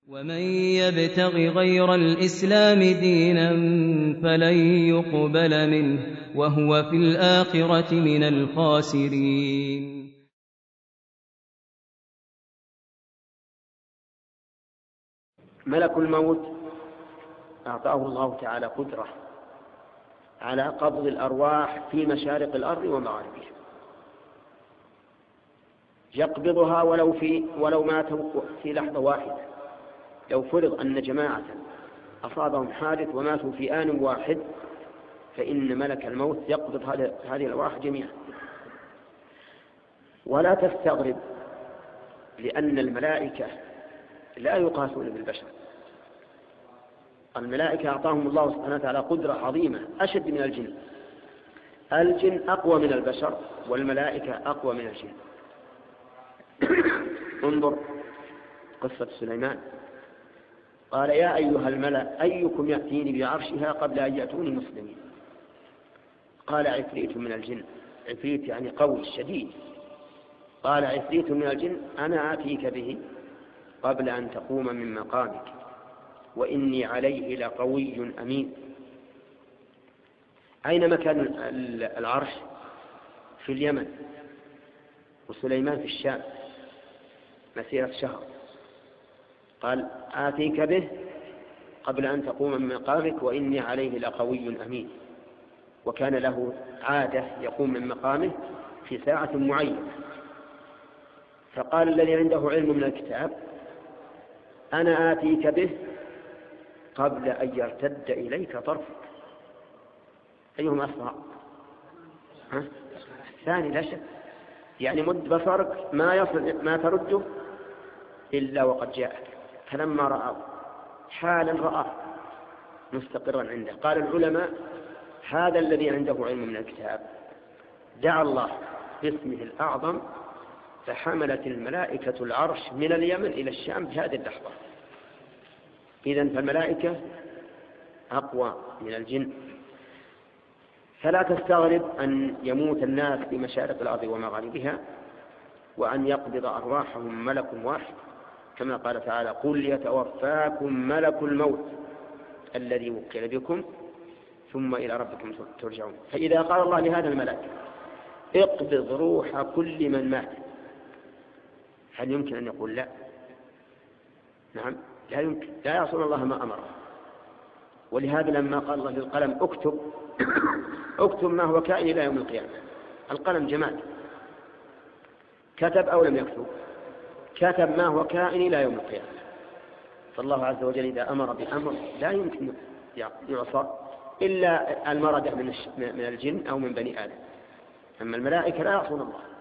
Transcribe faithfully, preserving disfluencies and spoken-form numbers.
ومن يبتغ غير الإسلام دينا فلن يقبل منه وهو في الآخرة من الخاسرين. ملك الموت أعطاه الله تعالى قدرة على قبض الأرواح في مشارق الأرض ومغاربها، يقبضها ولو في ولو ماتوا في لحظة واحدة. لو فرض أن جماعة أصابهم حادث وماتوا في آن واحد فإن ملك الموت يقبض هذه الأرواح جميعا. ولا تستغرب، لأن الملائكة لا يقاسون بالبشر. الملائكة أعطاهم الله سبحانه وتعالى قدرة عظيمة أشد من الجن. الجن أقوى من البشر والملائكة أقوى من الجن. انظر قصة سليمان، قال يا أيها الملأ أيكم يأتيني بعرشها قبل أن يأتوني مسلمين. قال عفريت من الجن، عفريت يعني قوي شديد، قال عفريت من الجن أنا آتيك به قبل أن تقوم من مقامك وإني عليه لقوي أمين. أين مكان العرش؟ في اليمن، وسليمان في الشام مسيرة شهر. قال آتيك به قبل أن تقوم من مقامك وإني عليه لقوي أمين. وكان له عادة يقوم من مقامه في ساعة معينة. فقال الذي عنده علم من الكتاب أنا آتيك به قبل أن يرتد إليك طرفك. أيهما أسرع؟ الثاني لا شك، يعني مد بصرك ما يصل ما ترده إلا وقد جاءك. فلما رأى حالا رأى مستقرا عنده. قال العلماء هذا الذي عنده علم من الكتاب دعا الله باسمه الأعظم فحملت الملائكة العرش من اليمن إلى الشام في هذه اللحظة. إذن فالملائكة أقوى من الجن. فلا تستغرب أن يموت الناس في مشارق الأرض ومغاربها وأن يقبض أرواحهم ملك واحد، كما قال تعالى قل يتوفاكم ملك الموت الذي وكل بكم ثم إلى ربكم ترجعون. فإذا قال الله لهذا الملك اقبض روح كل من مات، هل يمكن أن يقول لا؟ نعم لا يمكن، لا يعصون الله ما أمره. ولهذا لما قال الله للقلم اكتب اكتب ما هو كائن إلى يوم القيامة، القلم جماد، كتب أو لم يكتب؟ كتب ما هو كائن إلى يوم القيامة. فالله عز وجل إذا أمر بأمر لا يمكن يعصى إلا المرد من الجن أو من بني آدم، أما الملائكة لا يعصون الله.